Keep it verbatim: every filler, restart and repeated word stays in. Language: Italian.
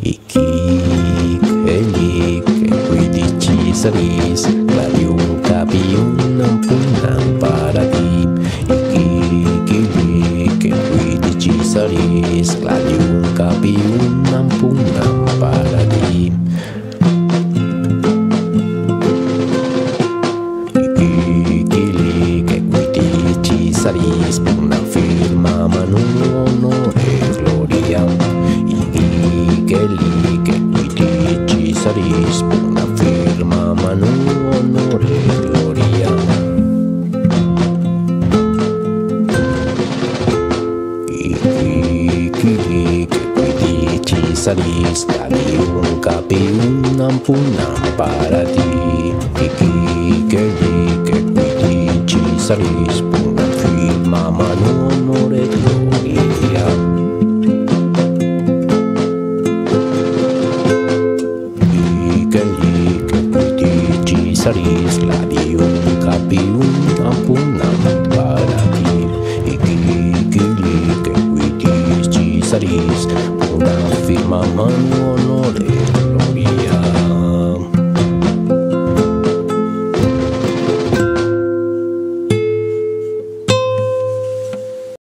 Aquí, illic, Equites Caesaris, gladium, capiunt, pugnam, parati. Aquí, illic, Equites Caesaris, gladium, capiunt, pugnam, parati. Aquí, illic, Equites Caesaris, pugnam, firma, manu, honore, gloria. Aquí, illic, Equites Caesaris, pugnam, firma, manu, honore, gloria. Illic, Equites Caesaris, gladium, capiunt, pugnam, parati. Aquí, illic, Equites Caesaris, pugnam, firma, manu, honore, gloria. Illic, Equites Caesaris, gladium, capiunt, pugnam, parati. Aquí, illic, Equites Caesaris, pugnam, firma, manu, honore,